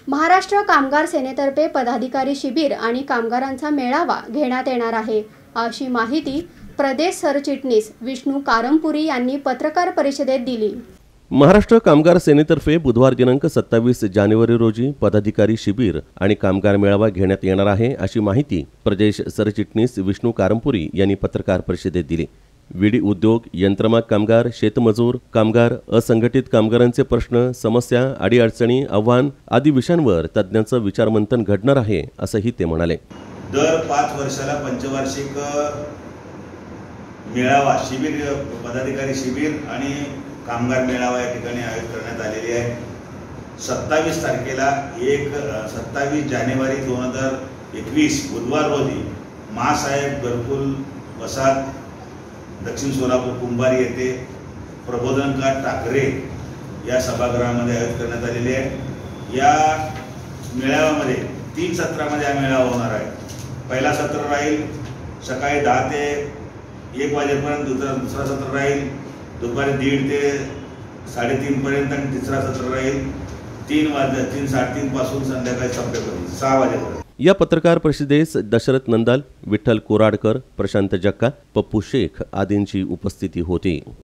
महाराष्ट्र कामगार सेनेतर्फे पदाधिकारी शिबिर आणि कामगारांचा मेळावा घेण्यात येणार आहे, अशी माहिती प्रदेश सरचिटणीस विष्णू कारंपुरी यांनी पत्रकार परिषदेत दिली। महाराष्ट्र कामगार सेनेतर्फे बुधवार दिनांक 27 जानेवारी रोजी पदाधिकारी शिबिर आणि कामगार मेळावा घेण्यात येणार आहे, अशी माहिती प्रदेश सरचिटणीस विष्णू कारंपुरी यांनी पत्रकार परिषदेत दिली। विडी उद्योग, यंत्रमाग कामगार, शेतमजूर कामगार, असंघटित कामगारांचे प्रश्न, समस्या, अडीअडचणी, आव्हान आदी विषयांवर तज्ञांचं विचारमंथन घडणार आहे, असंही ते म्हणाले। दर 5 वर्षाला पंचवार्षिक मेळावा, शिबिर, पदाधिकारी शिबिर आणि कामगार मेळावा या ठिकाणी आयोजित करण्यात आलेली आहे। 27 तारखेला 27 जानेवारी 2021 बुधवार रोजी मासाहेब घरकुल वसाहत दक्षिण सोलापूर कुंभारी येथे प्रबोधनकार ठाकरे या सभागृहामध्ये आयोजित करण्यात आलेली आहे। या मेळाव्यामध्ये 3 सत्रामध्ये हा मेळावा होणार आहे। पहिला सत्र राहील सकाळी 10 ते 1 वाजेपर्यंत, दुसरा सत्र राहील दुपारी 1:30 ते 3:30 पर्यंत आणि तिसरा सत्र राहील 3:30 पासून संध्याकाळी 6 वाजेपर्यंत। या पत्रकार परिषदेस दशरथ नंदाल, विठ्ठल कोराडकर, प्रशांत जक्का, पप्पू शेख आदींची उपस्थिती होती।